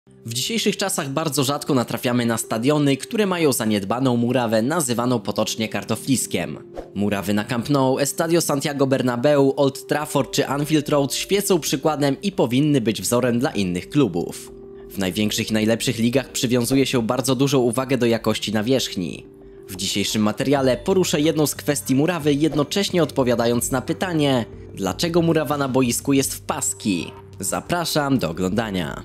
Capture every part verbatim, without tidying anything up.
W dzisiejszych czasach bardzo rzadko natrafiamy na stadiony, które mają zaniedbaną murawę nazywaną potocznie kartofliskiem. Murawy na Camp Nou, Estadio Santiago Bernabeu, Old Trafford czy Anfield Road świecą przykładem i powinny być wzorem dla innych klubów. W największych i najlepszych ligach przywiązuje się bardzo dużą uwagę do jakości nawierzchni. W dzisiejszym materiale poruszę jedną z kwestii murawy, jednocześnie odpowiadając na pytanie, dlaczego murawa na boisku jest w paski. Zapraszam do oglądania.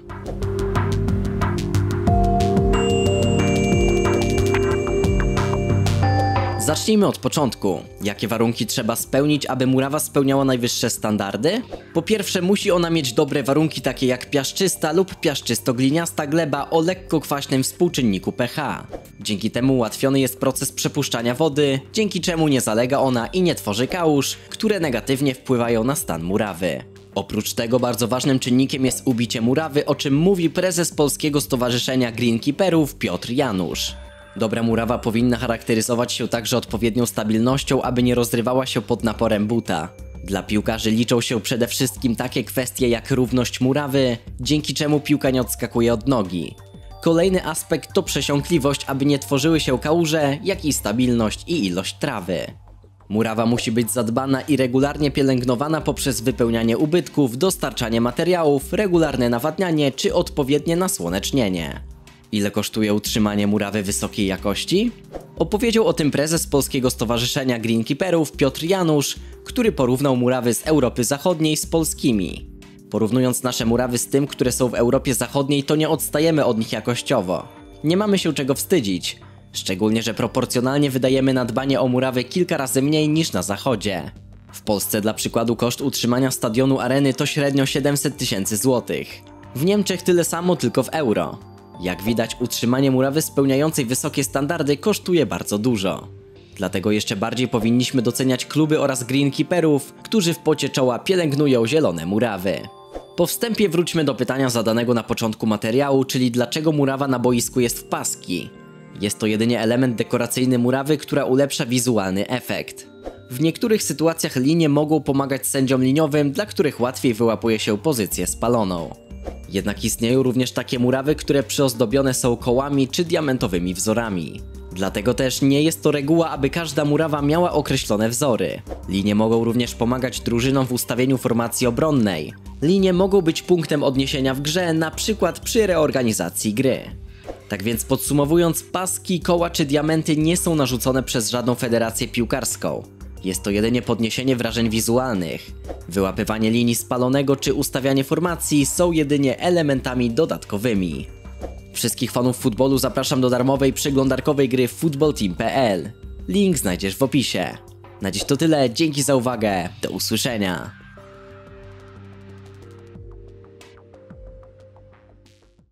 Zacznijmy od początku. Jakie warunki trzeba spełnić, aby murawa spełniała najwyższe standardy? Po pierwsze, musi ona mieć dobre warunki takie jak piaszczysta lub piaszczysto-gliniasta gleba o lekko kwaśnym współczynniku pH. Dzięki temu ułatwiony jest proces przepuszczania wody, dzięki czemu nie zalega ona i nie tworzy kałuż, które negatywnie wpływają na stan murawy. Oprócz tego bardzo ważnym czynnikiem jest ubicie murawy, o czym mówi prezes Polskiego Stowarzyszenia Greenkeeperów Piotr Janusz. Dobra murawa powinna charakteryzować się także odpowiednią stabilnością, aby nie rozrywała się pod naporem buta. Dla piłkarzy liczą się przede wszystkim takie kwestie jak równość murawy, dzięki czemu piłka nie odskakuje od nogi. Kolejny aspekt to przesiąkliwość, aby nie tworzyły się kałuże, jak i stabilność i ilość trawy. Murawa musi być zadbana i regularnie pielęgnowana poprzez wypełnianie ubytków, dostarczanie materiałów, regularne nawadnianie czy odpowiednie nasłonecznienie. Ile kosztuje utrzymanie murawy wysokiej jakości? Opowiedział o tym prezes Polskiego Stowarzyszenia Greenkeeperów Piotr Janusz, który porównał murawy z Europy Zachodniej z polskimi. Porównując nasze murawy z tym, które są w Europie Zachodniej, to nie odstajemy od nich jakościowo. Nie mamy się czego wstydzić, szczególnie że proporcjonalnie wydajemy na dbanie o murawy kilka razy mniej niż na Zachodzie. W Polsce dla przykładu koszt utrzymania stadionu Areny to średnio siedemset tysięcy złotych. W Niemczech tyle samo, tylko w euro. Jak widać, utrzymanie murawy spełniającej wysokie standardy kosztuje bardzo dużo. Dlatego jeszcze bardziej powinniśmy doceniać kluby oraz greenkeeperów, którzy w pocie czoła pielęgnują zielone murawy. Po wstępie wróćmy do pytania zadanego na początku materiału, czyli dlaczego murawa na boisku jest w paski. Jest to jedynie element dekoracyjny murawy, która ulepsza wizualny efekt. W niektórych sytuacjach linie mogą pomagać sędziom liniowym, dla których łatwiej wyłapuje się pozycję spaloną. Jednak istnieją również takie murawy, które przyozdobione są kołami czy diamentowymi wzorami. Dlatego też nie jest to reguła, aby każda murawa miała określone wzory. Linie mogą również pomagać drużynom w ustawieniu formacji obronnej. Linie mogą być punktem odniesienia w grze, na przykład przy reorganizacji gry. Tak więc podsumowując, paski, koła czy diamenty nie są narzucone przez żadną federację piłkarską. Jest to jedynie podniesienie wrażeń wizualnych. Wyłapywanie linii spalonego czy ustawianie formacji są jedynie elementami dodatkowymi. Wszystkich fanów futbolu zapraszam do darmowej przeglądarkowej gry futbol team kropka p l. Link znajdziesz w opisie. Na dziś to tyle, dzięki za uwagę, do usłyszenia.